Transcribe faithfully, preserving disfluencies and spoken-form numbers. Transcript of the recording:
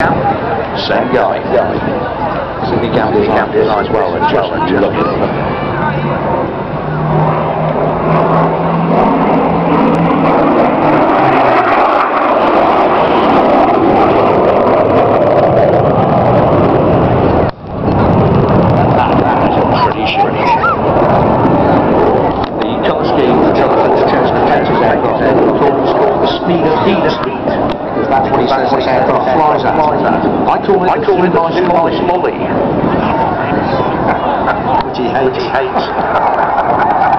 Same guy. Sydney Campbell flies well and just lovely. That's what he says this aircraft flies at. I call it I call it the Smolly. Which he hates. Which he hates.